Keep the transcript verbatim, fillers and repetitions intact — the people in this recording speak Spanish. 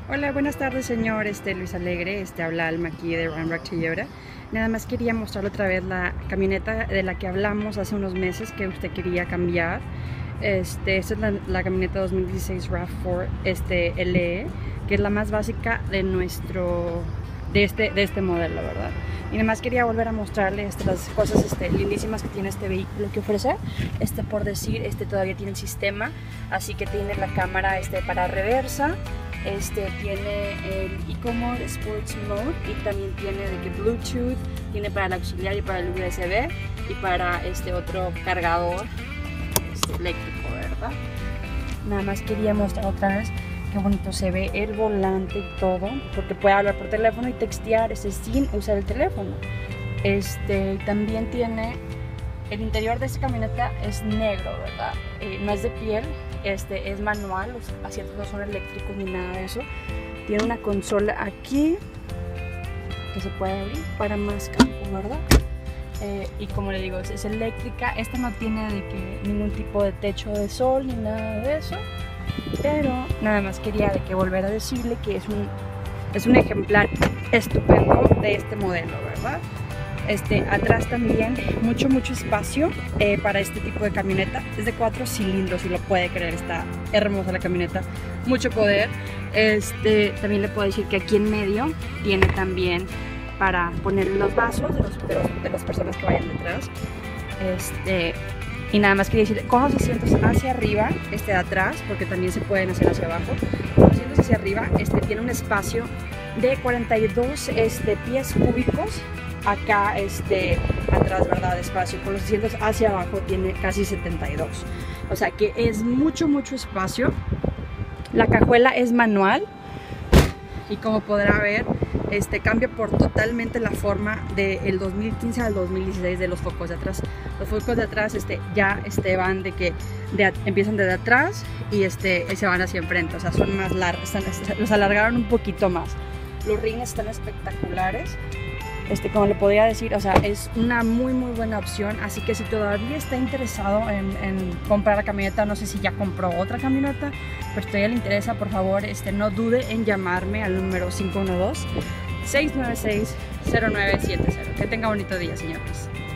Hola, buenas tardes, señor este, Luis Alegre. Este, habla Alma aquí de Ramrock Toyota. Nada más quería mostrarle otra vez la camioneta de la que hablamos hace unos meses que usted quería cambiar. Este, esta es la, la camioneta dos mil dieciséis RAV cuatro este, L E, que es la más básica de nuestro de este, de este modelo, ¿verdad? Y nada más quería volver a mostrarle este, las cosas este, lindísimas que tiene este vehículo que ofrece. Este, por decir, este todavía tiene el sistema, así que tiene la cámara este, para reversa. Este tiene el Ecomode Sports Mode y también tiene de que Bluetooth, tiene para el auxiliar y para el U S B y para este otro cargador este, eléctrico, ¿verdad? Nada más quería mostrar otra vez qué bonito se ve el volante y todo, porque puede hablar por teléfono y textear este, sin usar el teléfono. Este también tiene el interior de esta camioneta es negro, ¿verdad? Eh, no es de piel. Este es manual, los asientos no son eléctricos ni nada de eso. Tiene una consola aquí que se puede abrir para más campo, ¿verdad? Eh, y como le digo, es, es eléctrica. Esta no tiene de que ningún tipo de techo de sol ni nada de eso. Pero nada más quería de que volver a decirle que es un, es un ejemplar estupendo de este modelo, ¿verdad? Este, atrás también mucho mucho espacio eh, para este tipo de camioneta. Es de cuatro cilindros, si lo puede creer, está hermosa la camioneta, mucho poder. Este, también le puedo decir que aquí en medio tiene también para poner los vasos de, los, de, los, de las personas que vayan detrás. Este, y nada más quería decir, con los asientos hacia arriba, este de atrás, porque también se pueden hacer hacia abajo, con los asientos hacia arriba este, tiene un espacio de cuarenta y dos este, pies cúbicos. Acá este atrás, ¿verdad? Espacio, con los asientos hacia abajo tiene casi setenta y dos, o sea que es mucho mucho espacio. La cajuela es manual y como podrá ver este cambia por totalmente la forma del dos mil quince al dos mil dieciséis de los focos de atrás. Los focos de atrás este ya este van de que de, empiezan desde atrás y este se van hacia enfrente, o sea son más largos, están, los alargaron un poquito más. Los rines están espectaculares. Este, como le podría decir, o sea, es una muy muy buena opción, así que si todavía está interesado en, en comprar la camioneta, no sé si ya compró otra camioneta, pero si todavía le interesa, por favor, este, no dude en llamarme al número cinco uno dos, seis nueve seis, cero nueve siete cero. Que tenga bonito día, señores.